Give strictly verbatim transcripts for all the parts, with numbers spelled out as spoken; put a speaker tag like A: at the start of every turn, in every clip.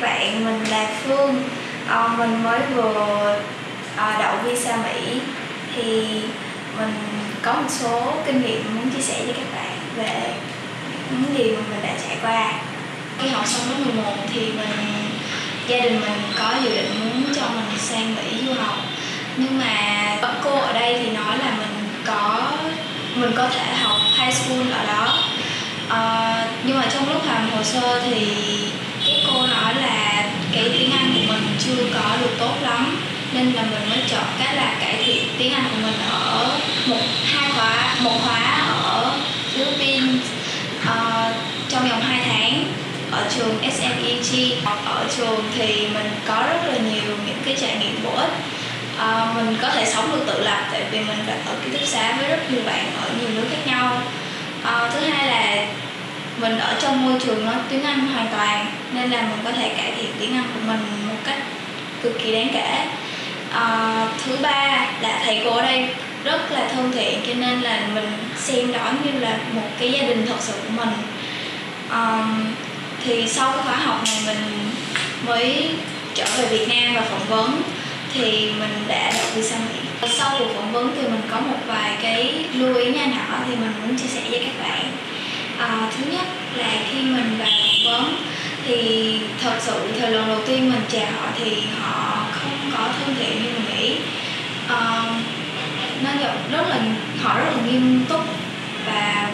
A: bạn, mình là Phương. À, mình mới vừa à, đậu visa Mỹ. Thì mình có một số kinh nghiệm muốn chia sẻ với các bạn về những gì mà mình đã trải qua. Khi học xong lớp mười một thì mình gia đình mình có dự định muốn cho mình sang Mỹ du học. Nhưng mà cô ở đây thì nói là mình có mình có thể học high school ở đó. À, nhưng mà trong lúc làm hồ sơ thì cái cô nói là cái tiếng Anh của mình chưa có được tốt lắm, nên là mình mới chọn cách là cải thiện tiếng Anh của mình ở một hai khóa một khóa ở Philippines uh, trong vòng hai tháng ở trường ét em e giê. Ở trường thì mình có rất là nhiều những cái trải nghiệm bổ ích. Uh, mình có thể sống được tự lập tại vì mình đã ở ký túc xá với rất nhiều bạn ở nhiều nước khác nhau. Uh, thứ hai là mình ở trong môi trường nói tiếng Anh hoàn toàn, nên là mình có thể cải thiện tiếng Anh của mình một cách cực kỳ đáng kể. Uh, thứ ba là thầy cô ở đây rất là thân thiện, cho nên là mình xem đó như là một cái gia đình thật sự của mình. Uh, thì sau cái khóa học này mình mới trở về Việt Nam và phỏng vấn, thì mình đã đậu visa Mỹ. Sau cuộc phỏng vấn thì mình có một vài cái lưu ý nho nhỏ thì mình muốn chia sẻ với các bạn. À, thứ nhất là khi mình vào phỏng vấn thì thật sự thời lần đầu tiên mình chào họ thì họ không có thân thiện như mình nghĩ. À, nó rất là họ rất là nghiêm túc và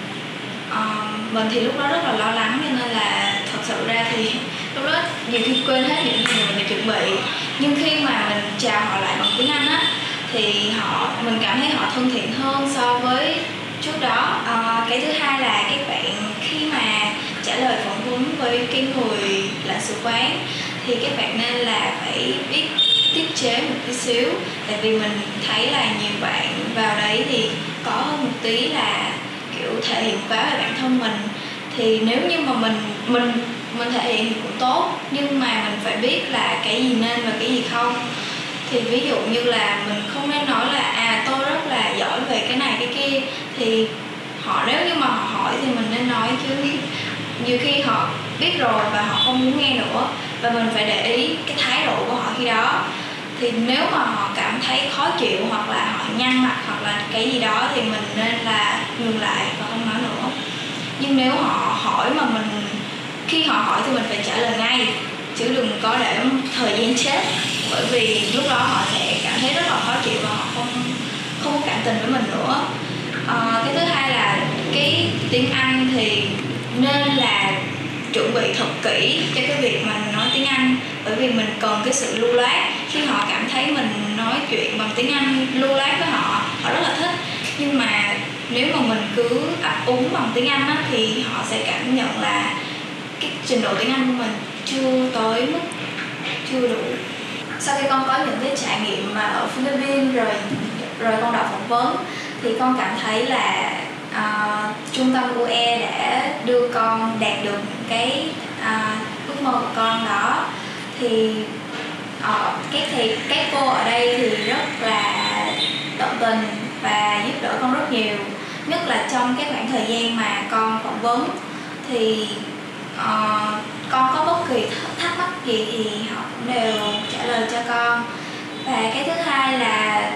A: uh, mình thì lúc đó rất là lo lắng, cho nên là thật sự ra thì lúc đó nhiều khi quên hết những gì mình đã chuẩn bị. Nhưng khi mà mình chào họ lại bằng tiếng Anh á thì họ mình cảm thấy họ thân thiện hơn so với trước đó. À, cái thứ hai là các bạn khi mà trả lời phỏng vấn với cái người lãnh sự quán thì các bạn nên là phải biết tiết chế một tí xíu, tại vì mình thấy là nhiều bạn vào đấy thì có hơn một tí là kiểu thể hiện quá về bản thân mình. Thì nếu như mà mình mình mình thể hiện thì cũng tốt, nhưng mà mình phải biết là cái gì nên và cái gì không. Thì ví dụ như là mình không nên nói là à tôi rất là giỏi về cái này cái kia, thì họ nếu như mà họ hỏi thì mình nên nói, chứ nhiều khi họ biết rồi và họ không muốn nghe nữa, và mình phải để ý cái thái độ của họ khi đó. Thì nếu mà họ cảm thấy khó chịu hoặc là họ nhăn mặt hoặc là cái gì đó thì mình nên là ngừng lại và không nói nữa. Nhưng nếu họ hỏi mà mình khi họ hỏi thì mình phải trả lời ngay, chứ đừng có để thời gian chết, bởi vì lúc đó họ sẽ cảm thấy rất là khó chịu và họ không không có cảm tình với mình nữa. À, cái thứ hai là cái tiếng Anh thì nên là chuẩn bị thật kỹ cho cái việc mà nói tiếng Anh, bởi vì mình cần cái sự lưu loát. Khi họ cảm thấy mình nói chuyện bằng tiếng Anh lưu loát với họ, họ rất là thích. Nhưng mà nếu mà mình cứ ấp úng bằng tiếng Anh á, thì họ sẽ cảm nhận là cái trình độ tiếng Anh của mình chưa tới mức, chưa đủ. Sau khi con có những cái trải nghiệm mà ở Philippines rồi rồi con đọc phỏng vấn thì con cảm thấy là uh, trung tâm u e đã đưa con đạt được những cái uh, ước mơ của con đó. Thì uh, các thầy các cô ở đây thì rất là tận tình và giúp đỡ con rất nhiều, nhất là trong cái khoảng thời gian mà con phỏng vấn. Thì uh, con có bất kỳ thắc mắc gì thì họ cũng đều trả lời cho con. Và cái thứ hai là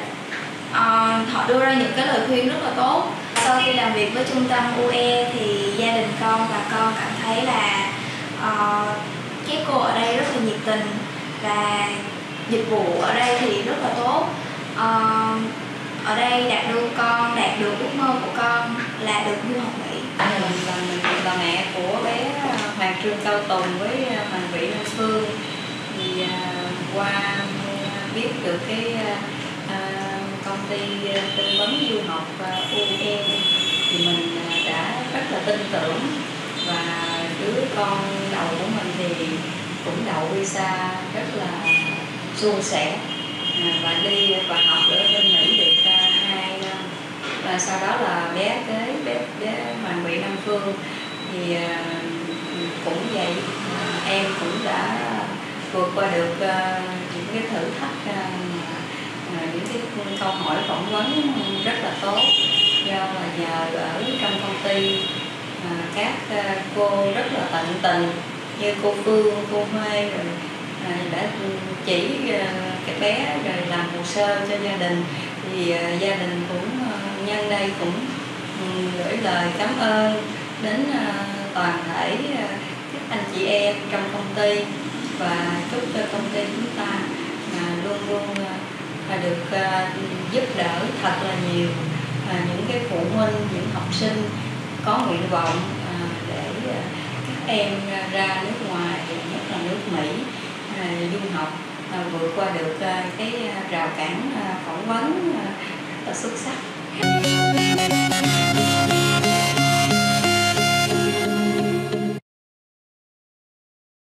A: uh, họ đưa ra những cái lời khuyên rất là tốt. Sau khi làm việc với trung tâm u e thì gia đình con và con cảm thấy là uh, các cô ở đây rất là nhiệt tình và dịch vụ ở đây thì rất là tốt. Uh, ở đây đạt đưa con đạt được ước mơ của con là được du học Mỹ.
B: Mình là, mình là mẹ của bé Hoàng Trương Cao Tùng với Hoàng Vĩ Nam Phương. Thì uh, qua uh, biết được cái uh, công ty tư vấn du học uh, u e thì mình uh, đã rất là tin tưởng, và đứa con đầu của mình thì cũng đậu visa rất là suôn sẻ, uh, và đi và học ở bên Mỹ được uh, hai năm. Và sau đó là bé kế bé bé Hoàng Vĩ Nam Phương thì uh, cũng vậy, uh, em cũng đã vượt qua được uh, những cái thử thách, uh, uh, những cái câu hỏi phỏng vấn rất là tốt, do là nhờ ở trong công ty uh, các uh, cô rất là tận tình như cô Phương, cô Huê rồi à, đã chỉ à, cái bé rồi làm hồ sơ cho gia đình. Thì à, gia đình cũng à, nhân đây cũng um, gửi lời cảm ơn đến à, toàn thể à, các anh chị em trong công ty, và chúc cho công ty chúng ta à, luôn luôn à, được à, giúp đỡ thật là nhiều à, những cái phụ huynh, những học sinh có nguyện vọng à, để à, các em ra nước ngoài, nhất là nước Mỹ à, du học, à, vượt qua được à, cái rào cản à, phỏng vấn à, rất là xuất sắc.